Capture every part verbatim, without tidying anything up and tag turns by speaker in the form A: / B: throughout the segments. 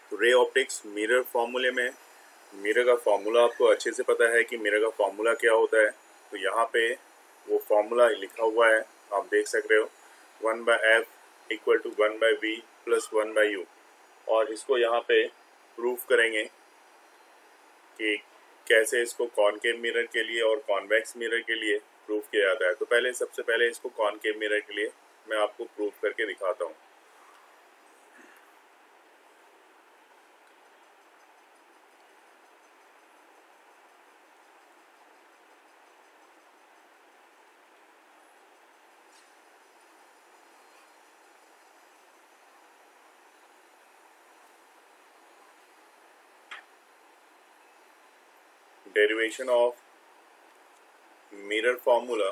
A: तो ray optics mirror फार्मूले में, मिरर का फार्मूला आपको अच्छे से पता है कि मिरर का फार्मूला क्या होता है। तो यहाँ पे वो फार्मूला लिखा हुआ है, आप देख सक रहे हो, one by F equal to one by V plus one by U. और इसको यहाँ पे प्रूफ करेंगे कि कैसे इसको कॉनकेव मिरर के लिए और कॉन्वेक्स मिरर के लिए प्रूफ किया जाता है। तो पहले सबसे पहले इसको कॉनकेव मिरर के लिए मैं आपको प्रूफ करके दिखाता हूँ। Derivation of mirror formula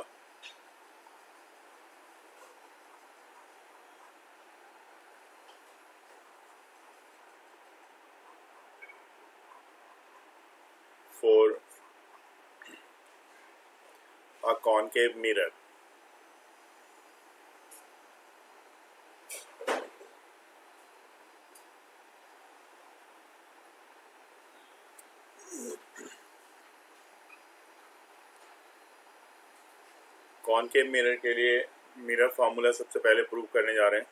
A: for a concave mirror. Concave mirror के लिए मिरर फार्मूला सबसे पहले प्रूव करने जा रहे हैं।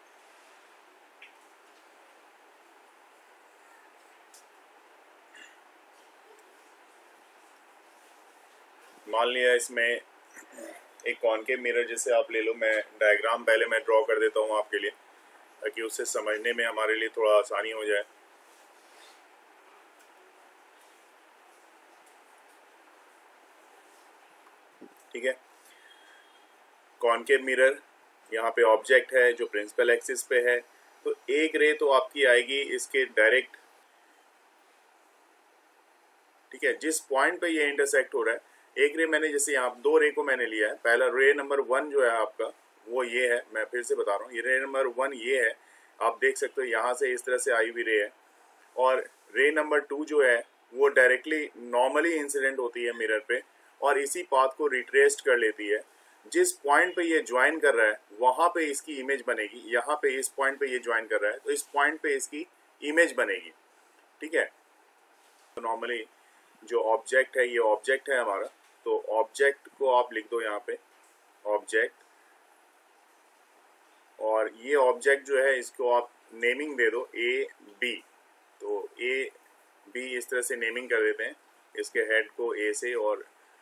A: मान लिया इसमें एक कॉनकेव मिरर जैसे आप ले लो, मैं डायग्राम पहले मैं ड्रॉ कर देता हूँ आपके लिए ताकि उससे समझने में हमारे लिए थोड़ा आसानी हो जाए। ठीक है, कॉनकेव मिरर यहाँ पे ऑब्जेक्ट है जो प्रिंसिपल एक्सिस पे है। तो एक रे तो आपकी आएगी इसके डायरेक्ट, ठीक है, जिस पॉइंट पे ये इंटरसेक्ट हो रहा है। एक रे मैंने जैसे यहाँ दो रे को मैंने लिया है, पहला रे नंबर वन जो है आपका वो ये है, मैं फिर से बता रहा हूँ, ये रे नंबर वन ये है, आप देख सकते हो यहाँ से इस तरह से आई हुई रे है। और रे नंबर टू जो है वो डायरेक्टली नॉर्मली इंसिडेंट होती है मिरर पे और इसी पाथ को रिट्रेस्ड कर लेती है। जिस पॉइंट पे ये ज्वाइन कर रहा है वहां पे इसकी इमेज बनेगी। यहाँ पे इस पॉइंट पे ये ज्वाइन कर रहा है तो इस पॉइंट पे इसकी इमेज बनेगी। ठीक है, तो नॉर्मली जो ऑब्जेक्ट है ये ऑब्जेक्ट है हमारा, तो ऑब्जेक्ट को आप लिख दो यहाँ पे ऑब्जेक्ट, और ये ऑब्जेक्ट जो है इसको आप नेमिंग दे दो ए बी। तो ए बी इस तरह से नेमिंग कर देते हैं, इसके हेड को ए से और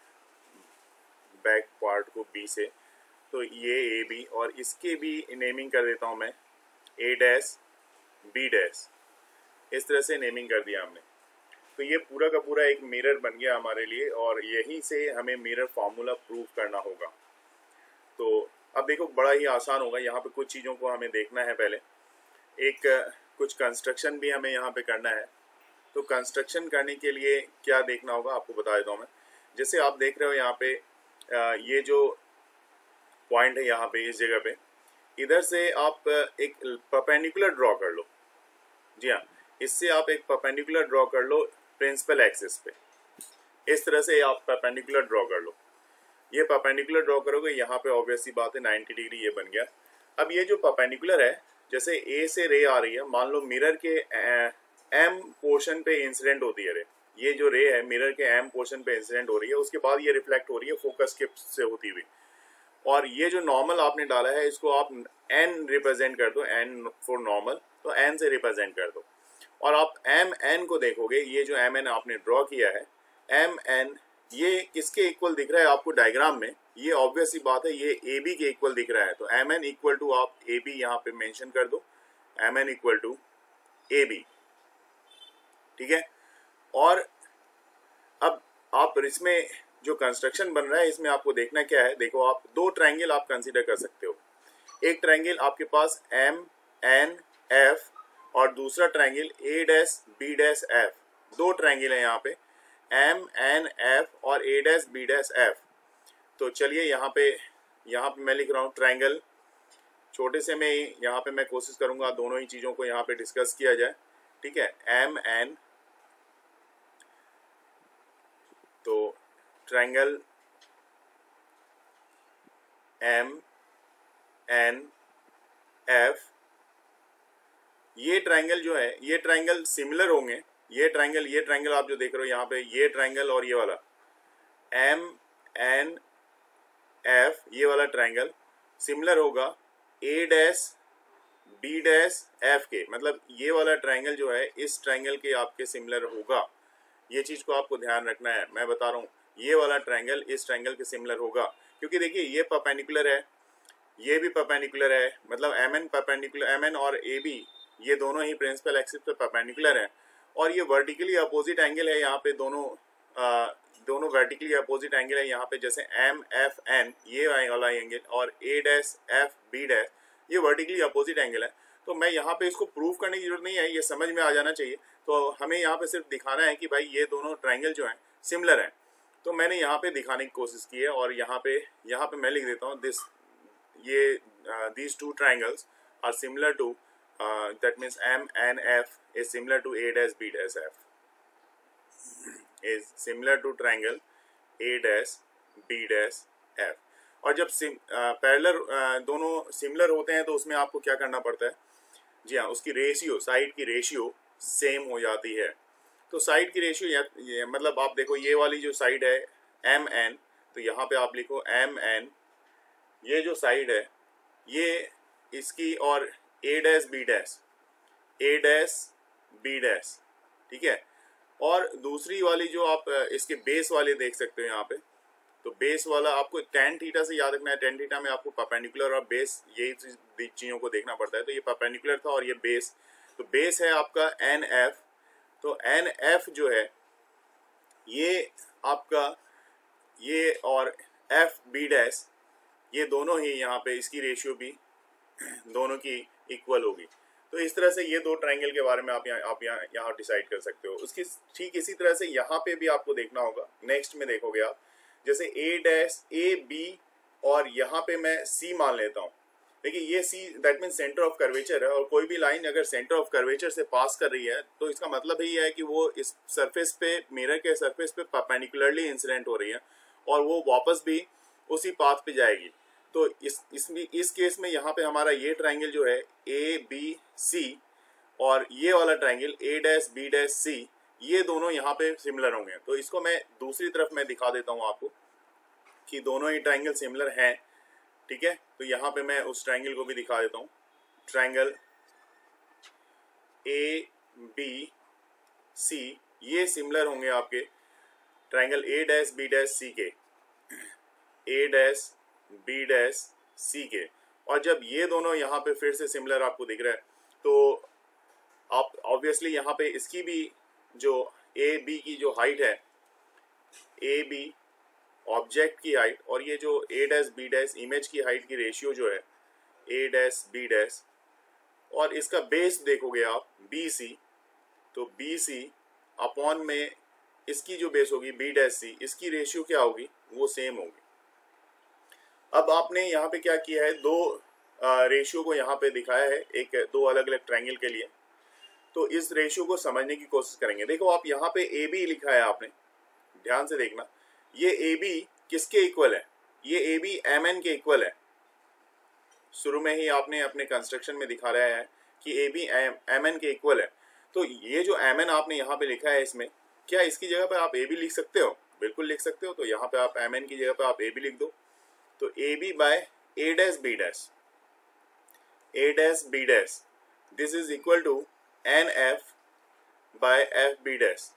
A: बैक पार्ट को बी से। तो ये ए बी, और इसके भी नेमिंग कर देता हूँ मैं ए डैश बी डैश, इस तरह से नेमिंग कर दिया हमने। तो ये पूरा का पूरा एक मिरर बन गया हमारे लिए और यहीं से हमें मिरर फार्मूला प्रूफ करना होगा। तो अब देखो बड़ा ही आसान होगा, यहाँ पे कुछ चीज़ों को हमें देखना है। पहले एक कुछ कंस्ट्रक्शन भी हमें यहाँ पे करना है। तो कंस्ट्रक्शन करने के लिए क्या देखना होगा आपको बता देता हूँ मैं। जैसे आप देख रहे हो यहाँ पे ये जो पॉइंट है यहाँ पे इस जगह पे, इधर से आप एक परपेंडिकुलर ड्रॉ कर लो। जी हाँ, इससे आप एक परपेंडिकुलर ड्रॉ कर लो प्रिंसिपल एक्सिस पे। इस तरह से आप परपेंडिकुलर ड्रॉ कर लो। ये परपेंडिकुलर ड्रॉ करोगे, यहाँ पे ऑब्वियसली बात है नाइन्टी डिग्री ये बन गया। अब ये जो परपेंडिकुलर है, जैसे ए से रे आ रही है, मान लो मिरर के एम पोर्शन पे इंसिडेंट होती है रे, ये जो रे है मिरर के एम पोर्शन पे इंसिडेंट हो रही है, उसके बाद ये रिफ्लेक्ट हो रही है फोकस के से होती हुई। और ये जो नॉर्मल आपने डाला है इसको आप एन रिप्रेजेंट कर दो, एन फॉर नॉर्मल, तो एन से रिप्रेजेंट कर दो। और आप एम एन को देखोगे, ये जो एम एन आपने ड्रॉ किया है, एम एन ये किसके इक्वल दिख रहा है आपको डायग्राम में? ये ऑब्वियस सी बात है ये ए बी के इक्वल दिख रहा है। तो एम एन इक्वल टू आप ए बी यहाँ पे मेंशन कर दो, M N equal to A B. ठीक है, और अब आप इसमें जो कंस्ट्रक्शन बन रहा है इसमें आपको देखना क्या है। देखो आप दो ट्रायंगल आप कंसीडर कर सकते हो। एक ट्रायंगल आपके पास एम एन एफ और दूसरा triangle A dash B dash F. दो ट्रायंगल है यहाँ पे, एम एन एफ और A dash B dash F. तो चलिए यहाँ पे यहाँ पे मैं लिख रहा हूँ ट्रायंगल, छोटे से में ही यहाँ पे मैं कोशिश करूंगा दोनों ही चीज़ों को यहाँ पे डिस्कस किया जाए। ठीक है, एम एन, तो ट्रायंगल एम एन एफ ये ट्राइंगल जो है, ये ट्राइंगल सिमिलर होंगे, ये ट्राइंगल ये ट्राइंगल आप जो देख रहे हो यहाँ पे, ये ट्राइंगल और ये वाला एम एन एफ, ये वाला ट्राइंगल सिमिलर होगा A dash B dash F के, मतलब ये वाला ट्राइंगल जो है इस ट्राइंगल के आपके सिमिलर होगा। ये चीज को आपको ध्यान रखना है, मैं बता रहा हूँ ये वाला ट्राइंगल इस ट्राइंगल के सिमिलर होगा, क्योंकि देखिए ये परपेंडिकुलर है, ये भी परपेंडिकुलर है, मतलब M N perpendicular, M N और ए बी ये दोनों ही प्रिंसिपल एक्सिस पे परपेंडिकुलर है, और ये वर्टिकली अपोजिट एंगल है यहाँ पे, दोनों आ, दोनों वर्टिकली अपोजिट एंगल है यहाँ पे, जैसे एम एफ एन ये वाला एंगल और A dash F B dash ये वर्टिकली अपोजिट एंगल है। तो मैं यहाँ पे इसको प्रूव करने की जरूरत नहीं है, ये समझ में आ जाना चाहिए। तो हमें यहाँ पे सिर्फ दिखाना है कि भाई ये दोनों ट्राइंगल जो हैं सिमिलर हैं। तो मैंने यहाँ पे दिखाने की कोशिश की है, और यहाँ पे यहाँ पे मैं लिख देता हूँ दिस, ये these two triangles are similar to, that means M N F is similar to A dash B dash F, is similar to triangle A dash B dash F. और जब पैरेलल uh, दोनों similar होते हैं तो उसमें आपको क्या करना पड़ता है, जी हाँ, उसकी रेशियो, साइड की रेशियो सेम हो जाती है। तो साइड की रेशियो या, ये, मतलब आप देखो ये वाली जो साइड है एम एन, तो यहाँ पे आप लिखो एम एन, ये जो साइड है ये इसकी, और A dash B dash, A dash B dash, ठीक है। और दूसरी वाली जो आप इसके बेस वाले देख सकते हो यहाँ पे, तो बेस वाला आपको टेन थीटा से याद रखना है। टेन थीटा में आपको परपेंडिकुलर और बेस, यही चीज़ों को देखना पड़ता है। तो ये परपेंडिकुलर था और ये बेस, तो बेस है आपका एन एफ। तो एन एफ जो है ये आपका, ये और एफ बी डैश ये दोनों ही यहाँ पे इसकी रेशियो भी दोनों की इक्वल होगी। तो इस तरह से ये दो ट्राइंगल के बारे में आप यहाँ आप यहाँ यहाँ डिसाइड कर सकते हो। उसकी ठीक इसी तरह से यहाँ पे भी आपको देखना होगा। नेक्स्ट में देखोगे आप, जैसे ए डैश ए बी और यहाँ पे मैं सी मान लेता हूँ। देखिए ये C that mean centre of curvature है, और कोई भी लाइन अगर सेंटर ऑफ कर्वेचर से पास कर रही है तो इसका मतलब ही है कि वो इस सरफेस पे, मिरर के सरफेस पे परपेंडिकुलरली इंसिडेंट हो रही है और वो वापस भी उसी पाथ पे जाएगी। तो इस इसमें इस केस में यहाँ पे हमारा ये ट्राइंगल जो है ए बी सी और ये वाला triangle A dash B dash C, ये दोनों यहाँ पे सिमिलर होंगे। तो इसको मैं दूसरी तरफ मैं दिखा देता हूँ आपको कि दोनों ही ट्राइंगल सिमिलर हैं, ठीक है। तो यहाँ पे मैं उस ट्राइंगल को भी दिखा देता हूँ। ट्राइंगल ए बी सी ये सिमिलर होंगे आपके triangle A dash B dash C के, A dash B dash C के। और जब ये दोनों यहाँ पे फिर से सिमिलर आपको दिख रहा है तो आप ऑब्वियसली यहाँ पे इसकी भी जो ए बी की जो हाइट है, ए बी ऑब्जेक्ट की हाइट और ये जो A dash B dash image की हाइट की रेशियो जो है ए डैश बी डैश, और इसका बेस देखोगे आप बी सी, तो बी सी अपॉन में इसकी जो बेस होगी बी डैश सी, इसकी रेशियो क्या होगी, वो सेम होगी। अब आपने यहाँ पे क्या किया है, दो रेशियो को यहाँ पे दिखाया है, एक दो अलग अलग ट्राइंगल के लिए। तो इस रेशियो को समझने की कोशिश करेंगे। देखो आप यहाँ पे ए बी लिखा है आपने, ध्यान से देखना, ये ए बी किसके इक्वल है, ये ए बी एम एन के इक्वल है। शुरू में ही आपने अपने कंस्ट्रक्शन में दिखा रहा है कि ए बी एम एन के इक्वल है। तो ये जो एम एन आपने यहाँ पे लिखा है, इसमें क्या इसकी जगह पे आप ए बी लिख सकते हो, बिल्कुल लिख सकते हो। तो यहाँ पे आप एम एन की जगह पे आप ए बी लिख दो। तो A B by A dash B dash, A dash B dash, this is equal to N F by F B dash,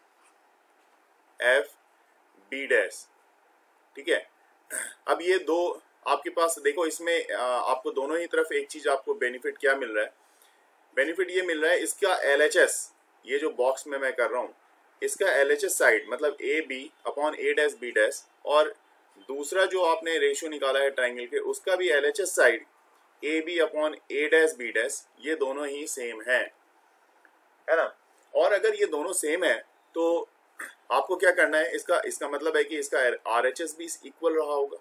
A: F B dash, ठीक है। अब ये दो आपके पास देखो, इसमें आपको दोनों ही तरफ एक चीज आपको बेनिफिट क्या मिल रहा है, बेनिफिट ये मिल रहा है इसका एल एच एस, ये जो बॉक्स में मैं कर रहा हूँ इसका एल एच एस साइड मतलब A B upon A dash B dash, और दूसरा जो आपने रेशियो निकाला है ट्राइंगल के उसका भी L H S side A B upon A dash B dash, ये दोनों ही सेम है, है ना। और अगर ये दोनों सेम है तो आपको क्या करना है, इसका इसका मतलब है कि इसका आर एच एस भी इक्वल रहा होगा।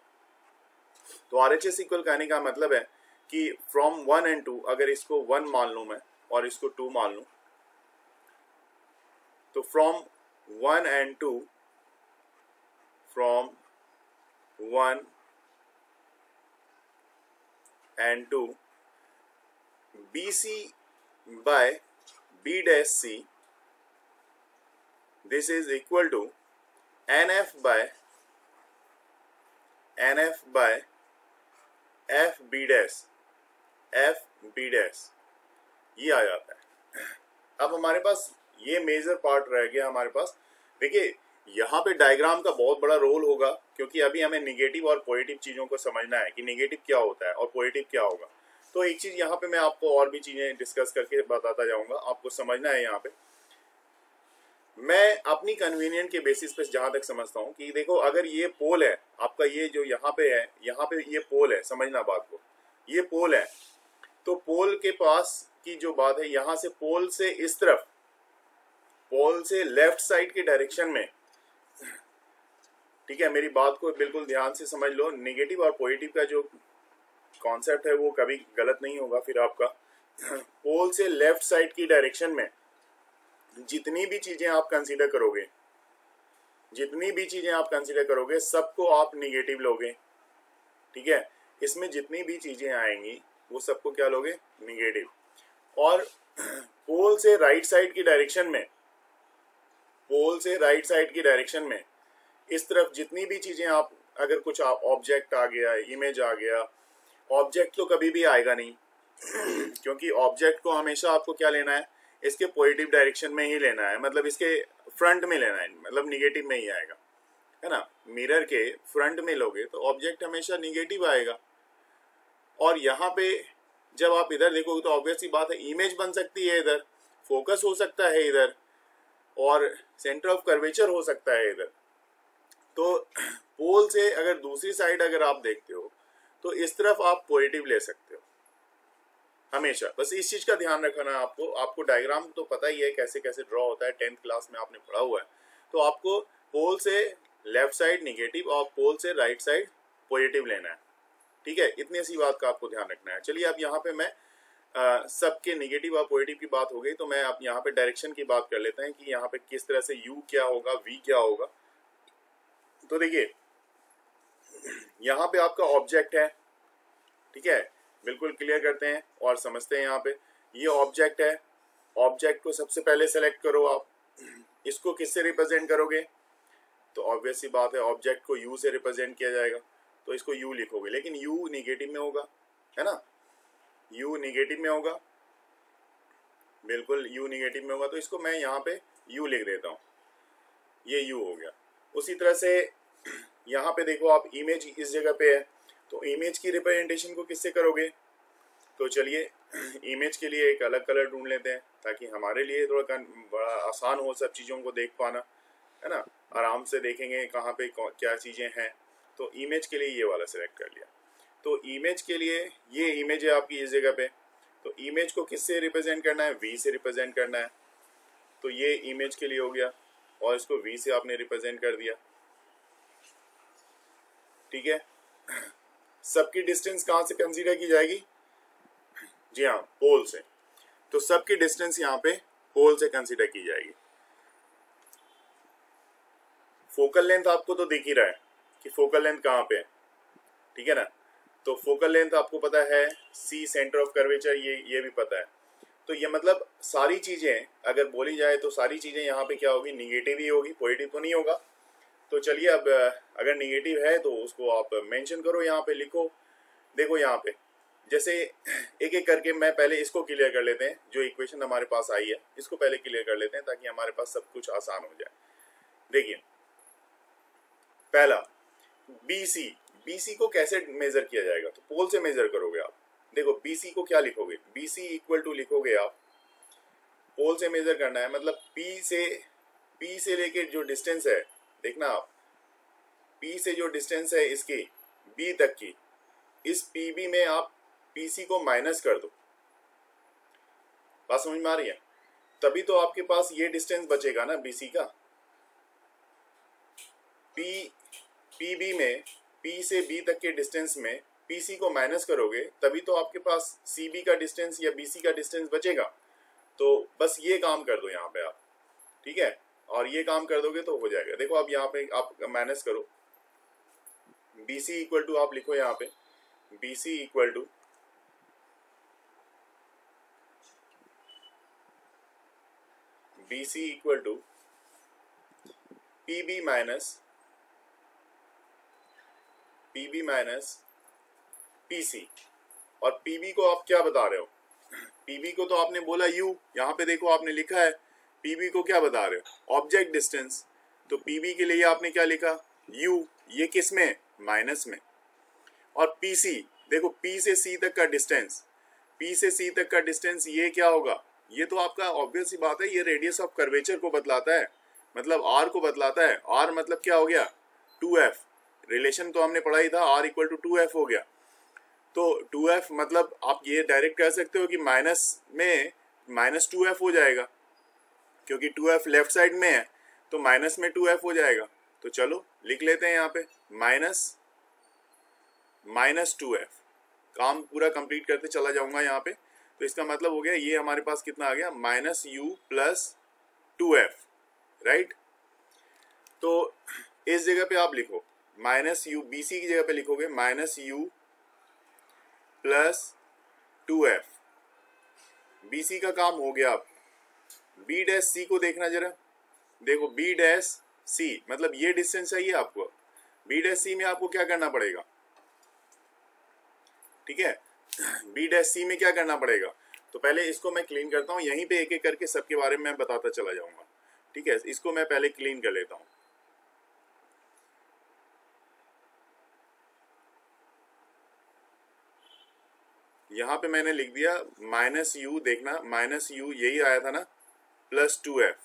A: तो आर एच एस इक्वल कहने का मतलब है कि फ्रॉम वन एंड टू, अगर इसको वन मान लूं मैं और इसको टू मान लूं, तो from one and two, from one and two, B C by B dash C, this is equal to N F by N F by F B dash F B dash, ये आ जाता है। अब हमारे पास ये मेजर पार्ट रह गया हमारे पास। देखिए यहाँ पे डायग्राम का बहुत बड़ा रोल होगा, क्योंकि अभी हमें निगेटिव और पॉजिटिव चीजों को समझना है कि निगेटिव क्या होता है और पॉजिटिव क्या होगा। तो एक चीज यहाँ पे मैं आपको और भी चीजें डिस्कस करके बताता जाऊंगा, आपको समझना है। यहाँ पे मैं अपनी कन्वीनियंट के बेसिस पे जहां तक समझता हूँ कि देखो अगर ये पोल है आपका, ये जो यहाँ पे है, यहाँ पे ये पोल है, समझना बात को, ये पोल है, तो पोल के पास की जो बात है, यहाँ से पोल से इस तरफ, पोल से लेफ्ट साइड की डायरेक्शन में, ठीक है, मेरी बात को बिल्कुल ध्यान से समझ लो। नेगेटिव और पॉजिटिव का जो कॉन्सेप्ट है वो कभी गलत नहीं होगा फिर आपका। पोल से लेफ्ट साइड की डायरेक्शन में जितनी भी चीजें आप कंसीडर करोगे, जितनी भी चीजें आप कंसीडर करोगे सबको आप निगेटिव लोगे, ठीक है। इसमें जितनी भी चीजें आएंगी वो सबको क्या लोगे, निगेटिव। और पोल से राइट साइड की डायरेक्शन में, पोल से राइट साइड की डायरेक्शन में इस तरफ जितनी भी चीजें आप, अगर कुछ ऑब्जेक्ट आ गया, इमेज आ गया, ऑब्जेक्ट तो कभी भी आएगा नहीं क्योंकि ऑब्जेक्ट को हमेशा आपको क्या लेना है, इसके पॉजिटिव डायरेक्शन में ही लेना है, मतलब इसके फ्रंट में लेना है, मतलब निगेटिव में ही आएगा, है ना। मिरर के फ्रंट में लोगे तो ऑब्जेक्ट हमेशा निगेटिव आएगा। और यहाँ पे जब आप इधर देखोगे तो ऑब्वियस सी बात है, इमेज बन सकती है इधर, फोकस हो सकता है इधर, और सेंटर ऑफ कर्वेचर हो सकता है इधर। तो पोल से अगर दूसरी साइड अगर आप देखते हो तो इस तरफ आप पॉजिटिव ले सकते हो हमेशा। बस इस चीज का ध्यान रखना है आपको। आपको डायग्राम तो पता ही है कैसे कैसे ड्रॉ होता है, टेंथ क्लास में आपने पढ़ा हुआ है। तो आपको पोल से लेफ्ट साइड निगेटिव और पोल से राइट साइड पॉजिटिव लेना है, ठीक है। इतनी सी बात का आपको ध्यान रखना है। चलिए अब यहाँ पे मैं सबके निगेटिव और पॉजिटिव की बात हो गई, तो मैं अब यहाँ पे डायरेक्शन की बात कर लेते हैं कि यहाँ पे किस तरह से यू क्या होगा, वी क्या होगा। तो देखिए यहाँ पे आपका ऑब्जेक्ट है, ठीक है, बिल्कुल क्लियर करते हैं और समझते हैं। यहाँ पे ये ऑब्जेक्ट है, ऑब्जेक्ट को सबसे पहले सेलेक्ट करो आप। इसको किससे रिप्रेजेंट करोगे, तो ऑब्वियस सी बात है ऑब्जेक्ट को यू से रिप्रेजेंट किया जाएगा, तो इसको यू लिखोगे, लेकिन यू निगेटिव में होगा, है ना, यू निगेटिव में होगा, बिल्कुल यू निगेटिव में होगा। तो इसको मैं यहाँ पे यू लिख देता हूँ, ये यू हो गया। उसी तरह से यहाँ पे देखो आप, इमेज इस जगह पे है, तो इमेज की रिप्रेजेंटेशन को किससे करोगे, तो चलिए इमेज के लिए एक अलग कलर ढूंढ लेते हैं ताकि हमारे लिए थोड़ा बड़ा आसान हो सब चीज़ों को देख पाना, है ना। आराम से देखेंगे कहाँ पे क्या चीज़ें हैं। तो इमेज के लिए ये वाला सिलेक्ट कर लिया। तो इमेज के लिए ये इमेज है आपकी इस जगह पे, तो इमेज को किससे रिप्रेजेंट करना है, वी से रिप्रेजेंट करना है। तो ये इमेज के लिए हो गया और इसको वी से आपने रिप्रेजेंट कर दिया, ठीक है। सबकी डिस्टेंस कहाँ से कंसीडर की जाएगी, जी हाँ, पोल से। तो सबकी डिस्टेंस यहाँ पे पोल से कंसीडर की जाएगी। फोकल लेंथ आपको तो दिख ही रहा है कि फोकल लेंथ कहाँ पे है, ठीक है ना। तो फोकल लेंथ आपको पता है, सी सेंटर ऑफ कर्वेचर, ये ये भी पता है। तो ये मतलब सारी चीजें अगर बोली जाए तो सारी चीजें यहाँ पे क्या होगी, निगेटिव ही होगी, पॉजिटिव तो नहीं होगा। तो चलिए अब अगर निगेटिव है तो उसको आप मेंशन करो, यहाँ पे लिखो। देखो यहाँ पे जैसे एक एक करके मैं पहले इसको क्लियर कर लेते हैं, जो इक्वेशन हमारे पास आई है इसको पहले क्लियर कर लेते हैं ताकि हमारे पास सब कुछ आसान हो जाए। देखिए पहला बी सी, बी सी को कैसे मेजर किया जाएगा, तो पोल से मेजर करोगे आप। देखो बी सी को क्या लिखोगे, बी सी इक्वल टू लिखोगे आप, पोल से मेजर करना है मतलब पी से, पी से लेके जो डिस्टेंस है, देखना आप, P से जो डिस्टेंस है इसकी B तक की, इस P B में आप P C को माइनस कर दो। बात समझ में आ रही है, तभी तो आपके पास ये डिस्टेंस बचेगा ना B C का। P P B में P से B तक के डिस्टेंस में P C को माइनस करोगे तभी तो आपके पास C B का डिस्टेंस या B C का डिस्टेंस बचेगा। तो बस ये काम कर दो यहाँ पे आप, ठीक है, और ये काम कर दोगे तो हो जाएगा। देखो अब यहाँ पे आप माइनस करो, बी सी इक्वल टू आप लिखो यहाँ पे, B C equal to B C equal to P B minus P B minus P C. और पी बी को आप क्या बता रहे हो? पी बी को तो आपने बोला u, यहाँ पे देखो आपने लिखा है पी बी को क्या बता रहे हो? Object distance. तो पी बी के लिए आपने क्या लिखा? u, ये किस में? माइनस में। और पी सी, देखो P से C तक का डिस्टेंस, P से C तक का डिस्टेंस ये क्या होगा? ये तो आपका ऑब्वियस सी बात है, ये रेडियस ऑफ कर्वेचर को बतलाता है, मतलब R को बतलाता है। R मतलब क्या हो गया? To F. रिलेशन तो हमने पढ़ा ही था, R equal to two F हो गया। तो टू एफ मतलब आप ये डायरेक्ट कह सकते हो कि माइनस में माइनस टू एफ हो जाएगा, क्योंकि टू एफ लेफ्ट साइड में है तो माइनस में टू एफ हो जाएगा। तो चलो लिख लेते हैं यहाँ पे माइनस माइनस टू एफ। काम पूरा कंप्लीट करते चला जाऊंगा यहाँ पे। तो इसका मतलब हो गया ये हमारे पास कितना आ गया? Minus U plus two F, right. तो इस जगह पे आप लिखो माइनस यू, बी सी की जगह पे लिखोगे minus U plus two F. B C का काम हो गया। अब बी डैश सी को देखना जरा, देखो बी डैश सी मतलब ये डिस्टेंस चाहिए आपको। बी डैश सी में आपको क्या करना पड़ेगा? ठीक है, बी डैश सी में क्या करना पड़ेगा? तो पहले इसको मैं क्लीन करता हूँ, यहीं पे एक एक करके सबके बारे में मैं बताता चला जाऊंगा। ठीक है, इसको मैं पहले क्लीन कर लेता हूँ। यहाँ पे मैंने लिख दिया माइनस यू, देखना माइनस यू यही आया था ना, प्लस टू एफ।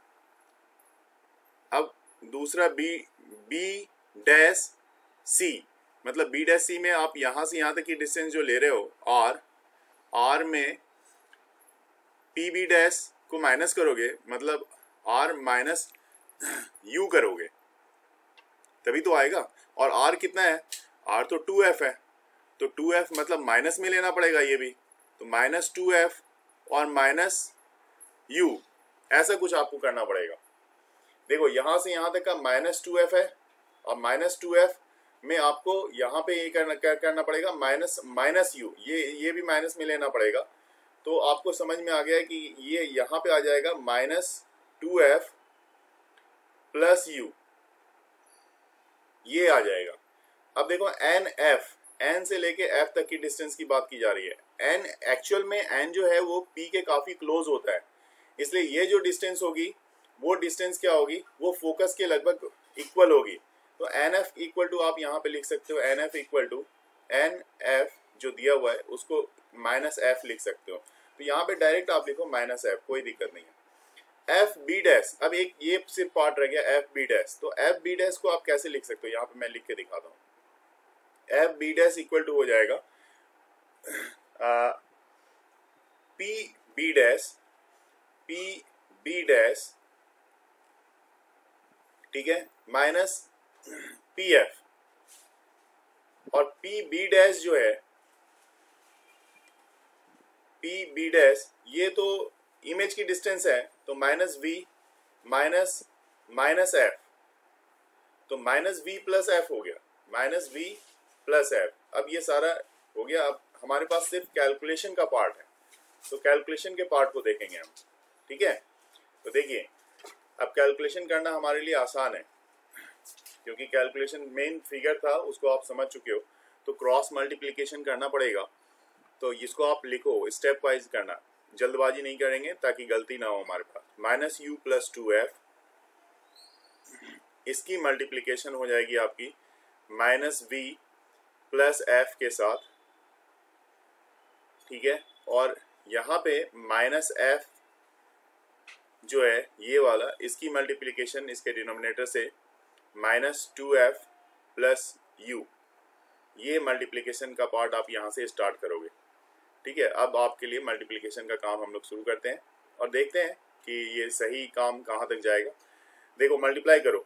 A: अब दूसरा बी बी डैश सी मतलब बी डैश सी में आप यहां से यहां तक की डिस्टेंस जो ले रहे हो आर, आर में पी बी डैश को माइनस करोगे, मतलब आर माइनस यू करोगे तभी तो आएगा। और आर कितना है? आर तो टू एफ है, तो टू एफ मतलब माइनस में लेना पड़ेगा ये भी। तो माइनस टू एफ और माइनस यू, ऐसा कुछ आपको करना पड़ेगा। देखो यहां से यहां तक का माइनस टू एफ है, और माइनस टू एफ में आपको यहाँ पे ये करना क्या करना पड़ेगा? माइनस माइनस यू, ये ये भी माइनस में लेना पड़ेगा। तो आपको समझ में आ गया कि ये यहाँ पे आ जाएगा minus two F plus U, ये आ जाएगा। अब देखो एन एफ, एन से लेके एफ तक की डिस्टेंस की बात की जा रही है। एन एक्चुअल में एन जो है वो पी के काफी क्लोज होता है, इसलिए ये जो डिस्टेंस होगी वो डिस्टेंस क्या होगी? वो फोकस के लगभग इक्वल होगी। तो एन एफ इक्वल टू आप यहाँ पे लिख सकते हो N F equal to N F जो दिया हुआ है उसको माइनस एफ लिख सकते हो। तो यहाँ पे डायरेक्ट आप लिखो माइनस एफ, कोई दिक्कत नहीं है। एफ बी डैश, अब एक ये सिर्फ पार्ट रह गया एफ बी डैश। तो एफ बी डैश को आप कैसे लिख सकते हो? यहाँ पे मैं लिख के दिखाता हूँ। F B dash equal to हो जाएगा P B dash, P B dash, ठीक है, माइनस पी एफ। और पी बी डैश जो है, पी बी डैश ये तो इमेज की डिस्टेंस है, तो minus V minus minus F, तो माइनस वी प्लस एफ हो गया, माइनस वी प्लस एफ। अब ये सारा हो गया। अब हमारे पास सिर्फ कैलकुलेशन का पार्ट है, तो कैलकुलेशन के पार्ट को देखेंगे हम। ठीक है, तो देखिए अब कैलकुलेशन करना हमारे लिए आसान है, क्योंकि कैलकुलेशन मेन फिगर था उसको आप समझ चुके हो। तो क्रॉस मल्टीप्लिकेशन करना पड़ेगा, तो इसको आप लिखो, स्टेप वाइज करना, जल्दबाजी नहीं करेंगे ताकि गलती ना हो हमारे पास। Minus U plus two F, इसकी मल्टीप्लिकेशन हो जाएगी आपकी माइनस वी प्लस एफ के साथ। ठीक है, और यहाँ पे माइनस एफ जो है ये वाला, इसकी मल्टीप्लिकेशन इसके डिनोमिनेटर से minus two F plus U, ये मल्टीप्लिकेशन का पार्ट आप यहाँ से स्टार्ट करोगे। ठीक है, अब आपके लिए मल्टीप्लिकेशन का काम हम लोग शुरू करते हैं और देखते हैं कि ये सही काम कहाँ तक जाएगा। देखो मल्टीप्लाई करो,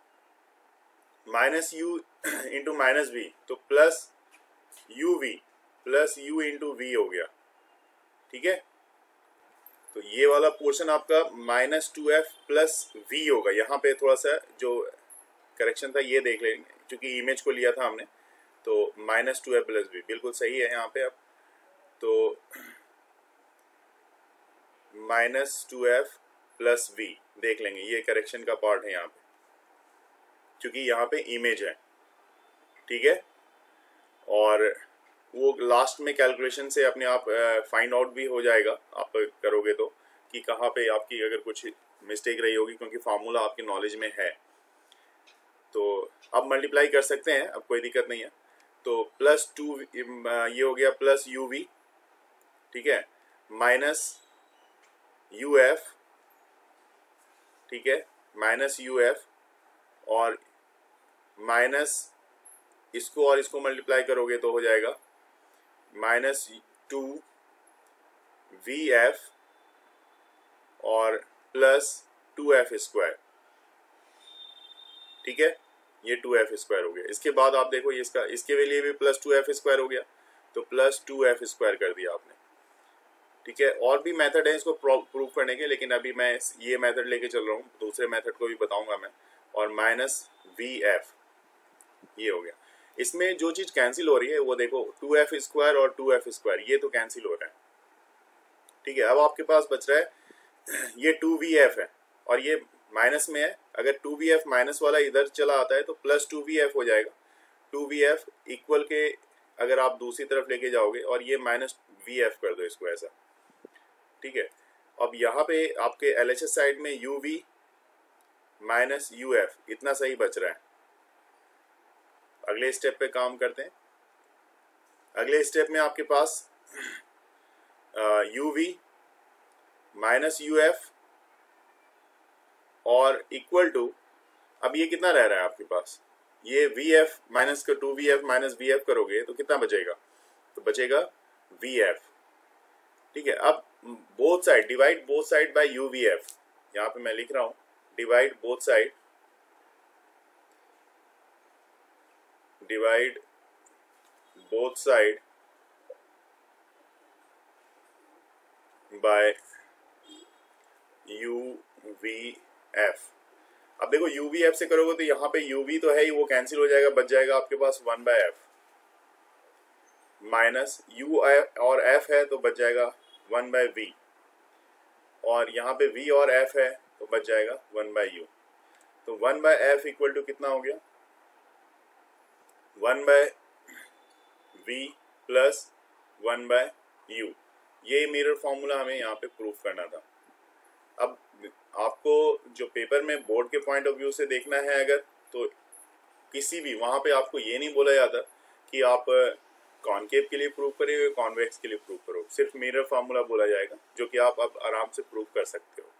A: minus U into minus V, तो plus U V plus U into V हो गया। ठीक है, तो ये वाला पोर्शन आपका minus two F plus V होगा। यहाँ पे थोड़ा सा जो करेक्शन था ये देख लेंगे, क्योंकि इमेज को लिया था हमने, तो minus two F plus V बिल्कुल सही है यहाँ पे। अब तो minus two F plus V देख लेंगे, ये करेक्शन का पार्ट है यहाँ पे, क्योंकि यहाँ पे इमेज है, ठीक है। और वो लास्ट में कैलकुलेशन से अपने आप फाइंड आउट भी हो जाएगा आप करोगे तो, कि कहाँ पे आपकी अगर कुछ मिस्टेक रही होगी, क्योंकि फार्मूला आपकी नॉलेज में है। तो आप मल्टीप्लाई कर सकते हैं, अब कोई दिक्कत नहीं है। तो प्लस टू ये हो गया प्लस यू वी, ठीक है, माइनस यू एफ, ठीक है, माइनस यू एफ, और माइनस इसको और इसको मल्टीप्लाई करोगे तो हो जाएगा माइनस टू वी एफ और प्लस टू एफ स्क्वायर, ठीक है, ये टू एफ स्क्वायर हो गया। इसके बाद आप देखो ये इसका इसके लिए भी प्लस टू एफ स्क्वायर हो गया, तो प्लस टू एफ स्क्वायर कर दिया आपने, ठीक है। और भी मेथड है इसको प्रूव करने के, लेकिन अभी मैं ये मेथड लेके चल रहा हूँ, दूसरे मेथड को भी बताऊंगा मैं। और माइनस वी एफ, ये हो गया। इसमें जो चीज कैंसिल हो रही है वो देखो, टू एफ स्क्वायर और टू एफ स्क्वायर ये तो कैंसिल हो रहा है, ठीक है। अब आपके पास बच रहा है ये टू वी एफ है और ये माइनस में है। अगर टू वी एफ माइनस वाला इधर चला आता है तो प्लस टू वी एफ हो जाएगा। टू वी एफ इक्वल के अगर आप दूसरी तरफ लेके जाओगे और ये माइनस वी एफ कर दो इसको ऐसा, ठीक है। अब यहाँ पे आपके एल एच एस साइड में U V minus U F इतना सही बच रहा है। अगले स्टेप पे काम करते हैं। अगले स्टेप में आपके पास U V minus U F और इक्वल टू, अब ये कितना रह रहा है आपके पास, ये वी एफ माइनस का two V F minus V F करोगे तो कितना बचेगा, तो बचेगा वी एफ, ठीक है। अब both side divide both side by U V F, यहाँ पे मैं लिख रहा हूं divide both side divide both side by U V F. अब देखो यू वी एफ से करोगे तो यहाँ पे यू वी तो है ही, वो कैंसिल हो जाएगा, बच जाएगा आपके पास one by F minus U और एफ है तो बच जाएगा वन बाय वी, और यहाँ पे वी और एफ है तो बच जाएगा वन बाय यू। तो one by F equal to कितना हो गया, one by V plus one by U. ये मिरर फॉर्मूला हमें यहाँ पे प्रूफ करना था। अब आपको जो पेपर में बोर्ड के पॉइंट ऑफ व्यू से देखना है अगर, तो किसी भी वहाँ पे आपको ये नहीं बोला जाता कि आप कॉनकेव के लिए प्रूव करिए, कॉन्वेक्स के लिए प्रूव करो, सिर्फ मिरर फार्मूला बोला जाएगा, जो कि आप अब आराम से प्रूव कर सकते हो।